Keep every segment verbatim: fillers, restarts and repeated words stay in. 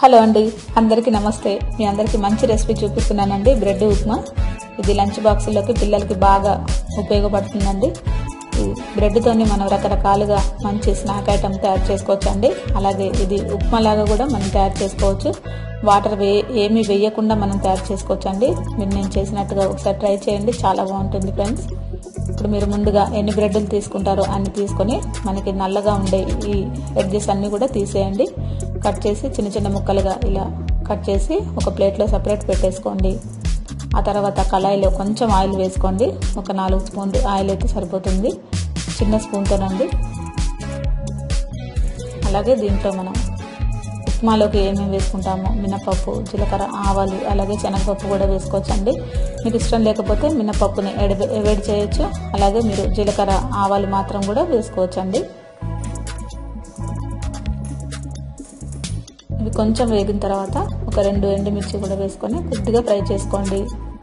Hello అండి, అందరికీ నమస్తే. మీ అందరికీ మంచి రెసిపీ చూపిస్తున్నానండి. బ్రెడ్ ఉప్మా. ఇది లంచ్ బాక్సులోకి పిల్లలకి బాగా ఉపయోగపడుతుందండి. ఈ బ్రెడ్తోని మనం రకరకాలుగా మంచి స్నాక్ ఐటమ్ తయారు చేసుకోవచ్చు అండి. అలాగే ఇది ఉప్మా లాగా కూడా మనం తయారు చేసుకోవచ్చు. వాటర్ వే ఏమీ వేయకుండా మనం తయారు చేసుకోవచ్చు అండి. మీరు నేను చేసినట్టుగా ఒకసారి ట్రై చేయండి, చాలా బాగుంటుంది ఫ్రెండ్స్. ఇప్పుడు మీరు ముందుగా ఎన్ని బ్రెడ్లు తీసుకుంటారో అన్ని తీసుకొని మనకి నల్లగా ఉండే ఈ ఎడ్జెస్ అన్నీ కూడా తీసేయండి. కట్ చేసి చిన్న చిన్న ముక్కలుగా ఇలా కట్ చేసి ఒక ప్లేట్లో సపరేట్ పెట్టేసుకోండి. ఆ తర్వాత కళాయిలో కొంచెం ఆయిల్ వేసుకోండి. ఒక నాలుగు స్పూన్లు ఆయిల్ అయితే సరిపోతుంది, చిన్న స్పూన్తోనండి. అలాగే దీంట్లో మనం ఉప్మాలోకి ఏమేమి వేసుకుంటామో మినపప్పు, జీలకర్ర, ఆవాలు, అలాగే శనగపప్పు కూడా వేసుకోవచ్చండి. మీకు ఇష్టం లేకపోతే మినపప్పుని ఎవేడ్ చేయొచ్చు. అలాగే మీరు జీలకర్ర, ఆవాలు మాత్రం కూడా వేసుకోవచ్చండి. ఇవి కొంచెం వేగిన తర్వాత ఒక రెండు ఎండుమిర్చి కూడా వేసుకొని కొద్దిగా ఫ్రై చేసుకోండి.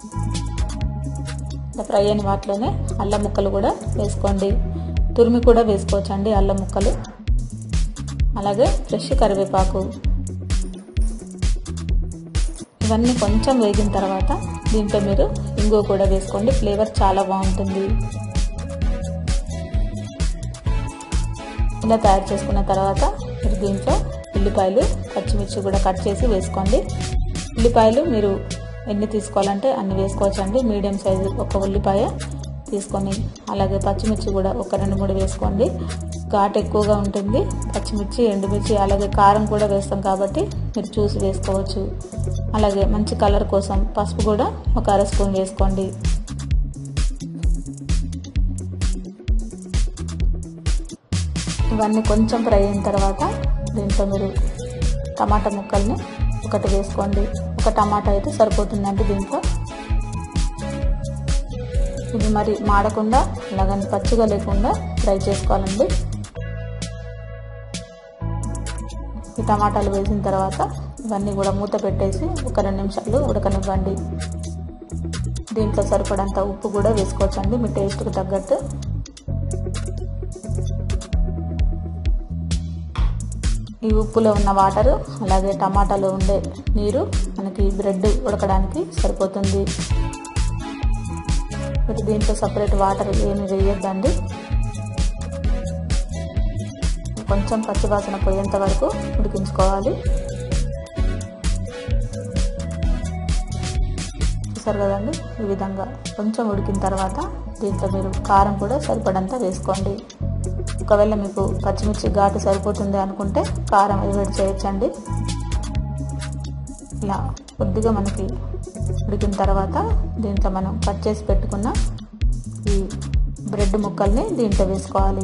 ఫ్రై అయిన వాటిలోనే అల్లం ముక్కలు కూడా వేసుకోండి. తురిమి కూడా వేసుకోవచ్చండి అల్లం ముక్కలు. అలాగే ఫ్రెష్ కరివేపాకు. ఇవన్నీ కొంచెం వేగిన తర్వాత దీంట్లో మీరు ఇంగువ కూడా వేసుకోండి. ఫ్లేవర్ చాలా బాగుంటుంది. ఇలా తయారు చేసుకున్న తర్వాత మీరు దీంట్లో ఉల్లిపాయలు, పచ్చిమిర్చి కూడా కట్ చేసి వేసుకోండి. ఉల్లిపాయలు మీరు ఎన్ని తీసుకోవాలంటే అన్ని వేసుకోవచ్చండి. మీడియం సైజు ఒక ఉల్లిపాయ తీసుకొని, అలాగే పచ్చిమిర్చి కూడా ఒక రెండు మూడు వేసుకోండి. ఘాటు ఎక్కువగా ఉంటుంది పచ్చిమిర్చి, ఎండుమిర్చి, అలాగే కారం కూడా వేస్తాం కాబట్టి మీరు చూసి వేసుకోవచ్చు. అలాగే మంచి కలర్ కోసం పసుపు కూడా ఒక అర స్పూన్ వేసుకోండి. ఇవన్నీ కొంచెం ఫ్రై అయిన తర్వాత దీంట్లో మీరు టమాటా ముక్కల్ని ఒకటి వేసుకోండి. ఒక టమాటా అయితే సరిపోతుందండి దీంట్లో. ఇది మరి మాడకుండా అలాగని పచ్చిగా లేకుండా ఫ్రై చేసుకోవాలండి. ఈ టమాటాలు వేసిన తర్వాత ఇవన్నీ కూడా మూత పెట్టేసి ఒక రెండు నిమిషాలు ఉడకనివ్వండి. దీంట్లో సరిపడంత ఉప్పు కూడా వేసుకోవచ్చండి మీ టేస్ట్కి తగ్గట్టు. ఈ ఉప్పులో ఉన్న వాటరు అలాగే టమాటాలో ఉండే నీరు మనకి బ్రెడ్ ఉడకడానికి సరిపోతుంది. మరి దీంట్లో సపరేట్ వాటర్ ఏమి వేయొద్దండి. కొంచెం పచ్చివాసన పోయేంత వరకు ఉడికించుకోవాలి. చూసారు కదండి, ఈ విధంగా కొంచెం ఉడికిన తర్వాత దీంట్లో మీరు కారం కూడా సరిపడంత వేసుకోండి. ఒకవేళ మీకు పచ్చిమిర్చి ఘాటు సరిపోతుంది అనుకుంటే కారం ఎవేడ్ చేయొచ్చండి. ఇలా కొద్దిగా మనకి ఉడికిన తర్వాత దీంట్లో మనం కట్ చేసి పెట్టుకున్న ఈ బ్రెడ్ ముక్కల్ని దీంట్లో వేసుకోవాలి.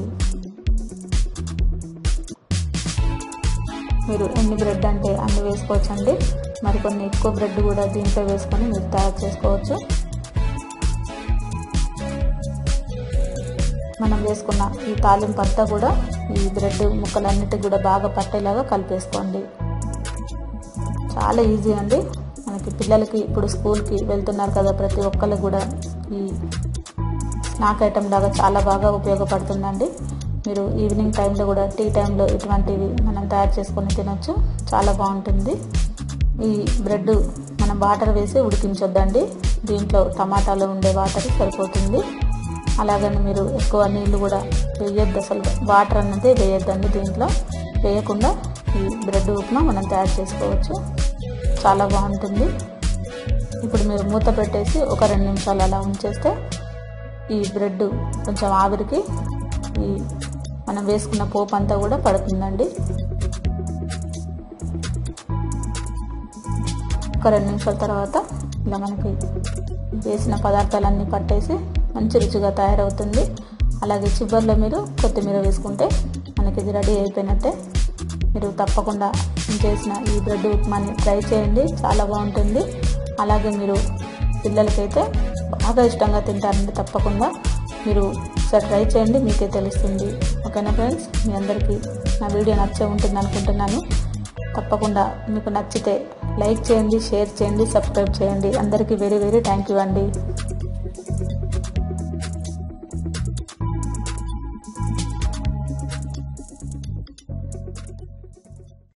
మీరు ఎన్ని బ్రెడ్ అంటే అన్ని వేసుకోవచ్చండి. మరికొన్ని ఎక్కువ బ్రెడ్ కూడా దీంట్లో వేసుకొని మీరు తయారు చేసుకోవచ్చు. మనం వేసుకున్న ఈ తాలింపు అంతా కూడా ఈ బ్రెడ్ ముక్కలన్నిటికి కూడా బాగా పట్టేలాగా కలిపేసుకోండి. చాలా ఈజీ అండి. మనకి పిల్లలకి ఇప్పుడు స్కూల్కి వెళ్తున్నారు కదా, ప్రతి ఒక్కరికి కూడా ఈ స్నాక్ ఐటమ్ లాగా చాలా బాగా ఉపయోగపడుతుందండి. మీరు ఈవినింగ్ టైంలో కూడా టీ టైంలో ఇటువంటివి మనం తయారు చేసుకొని తినొచ్చు, చాలా బాగుంటుంది. ఈ బ్రెడ్ మనం వాటర్ వేసి ఉడికించొద్దండి. దీంట్లో టమాటాలో ఉండే వాటర్ సరిపోతుంది. అలాగని మీరు ఎక్కువ నీళ్ళు కూడా వేయొద్దు, అసలు వాటర్ అన్నది వేయొద్దండి. దీంట్లో వేయకుండా ఈ బ్రెడ్ ఉప్మా మనం తయారు చేసుకోవచ్చు, చాలా బాగుంటుంది. ఇప్పుడు మీరు మూత పెట్టేసి ఒక రెండు నిమిషాలు అలా ఉంచేస్తే ఈ బ్రెడ్ కొంచెం ఆవిరికి ఈ మనం వేసుకున్న పోపు అంతా కూడా పడుతుందండి. ఒక రెండు నిమిషాల తర్వాత ఇలా మనకి వేసిన పదార్థాలన్నీ పట్టేసి మంచి రుచిగా తయారవుతుంది. అలాగే చివరిలో మీరు కొత్తిమీర వేసుకుంటే మనకి ఇది రెడీ అయిపోయినట్టే. మీరు తప్పకుండా చేసిన ఈ బ్రెడ్ ఉప్మాని ట్రై చేయండి, చాలా బాగుంటుంది. అలాగే మీరు పిల్లలకైతే బాగా ఇష్టంగా తింటారండి. తప్పకుండా మీరు ఒకసారి ట్రై చేయండి, మీకే తెలుస్తుంది. ఓకేనా ఫ్రెండ్స్, మీ అందరికీ నా వీడియో నచ్చే ఉంటుంది అనుకుంటున్నాను. తప్పకుండా మీకు నచ్చితే లైక్ చేయండి, షేర్ చేయండి, సబ్స్క్రైబ్ చేయండి. అందరికీ వెరీ వెరీ థ్యాంక్ యూ అండి.